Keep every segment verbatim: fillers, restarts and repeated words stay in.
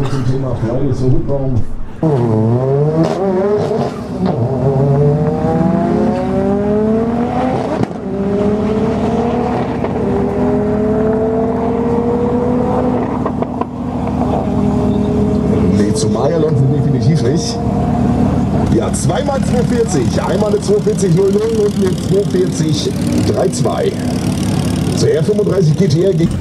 zum Thema Fridays for Hubraum. Nee, zum Maya läuft definitiv nicht. Ja, zweimal zweihundertvierzig, einmal eine zweihundertvierzig null null und eine zweihundertvierzig dreiunddreißig. Zur R fünfunddreißig G T R geht.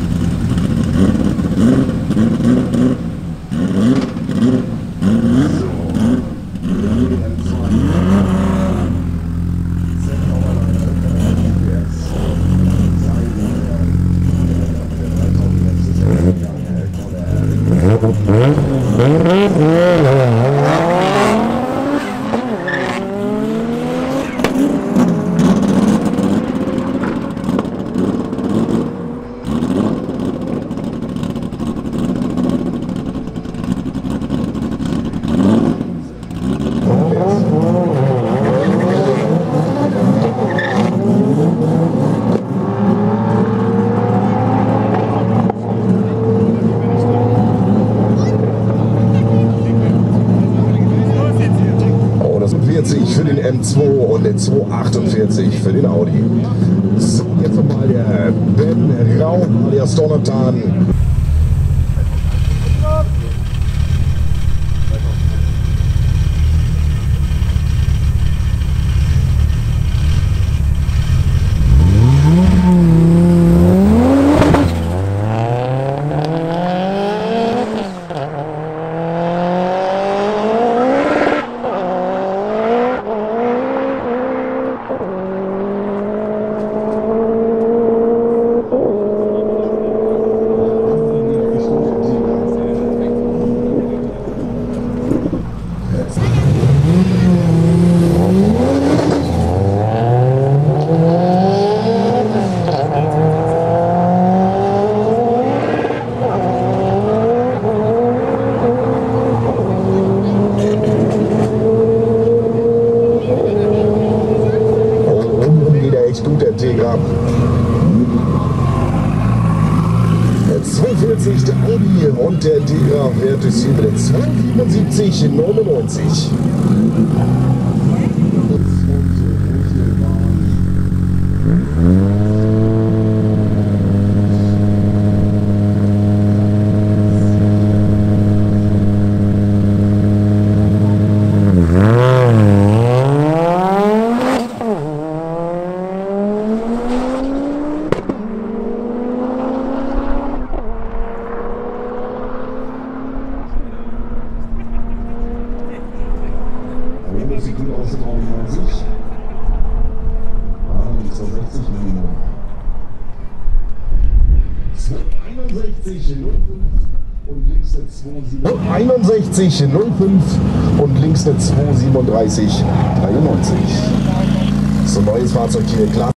Für den M zwei und den zweihundertachtundvierzig für den Audi. So, jetzt nochmal der Ben Rau alias Donatan. Der zweihundertvierzig der Audi und der Tigra-Wert ist hier mit zweihundertsiebenundsiebzig neunundneunzig. Sekunde aus neunundneunzig. Ah, die zweihundertsechzig Minuten. zweihunderteinundsechzig null fünf und links eine zweihundertsiebenunddreißig. einundsechzig null fünf und links eine zweihundertsiebenunddreißig dreiundneunzig. So, neues Fahrzeug hier, klar.